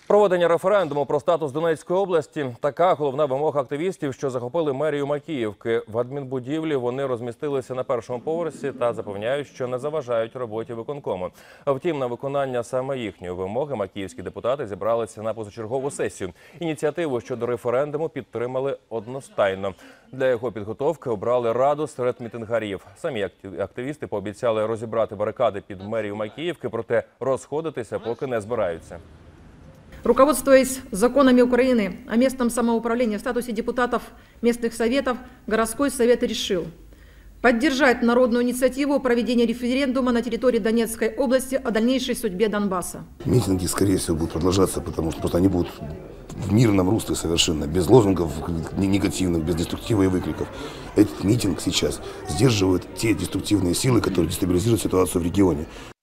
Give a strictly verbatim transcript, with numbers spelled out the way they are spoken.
Проведення референдуму про статус Донецької області – така головна вимога активістів, що захопили мерію Макіївки. В адмінбудівлі вони розмістилися на першому поверсі та запевняють, що не заважають роботі виконкому. Втім, на виконання саме їхньої вимоги макіївські депутати зібралися на позачергову сесію. Ініціативу щодо референдуму підтримали одностайно. Для його підготовки обрали раду серед мітингарів. Самі активісти пообіцяли розібрати барикади під мерію Макіївки, проте розходитися поки не збираються. Руководствуясь законами Украины о местном самоуправлении в статусе депутатов местных советов, городской совет решил поддержать народную инициативу о проведении референдума на территории Донецкой области о дальнейшей судьбе Донбасса. Митинги, скорее всего, будут продолжаться, потому что просто они будут в мирном русле совершенно, без лозунгов негативных, без деструктива и выкриков. Этот митинг сейчас сдерживает те деструктивные силы, которые дестабилизируют ситуацию в регионе.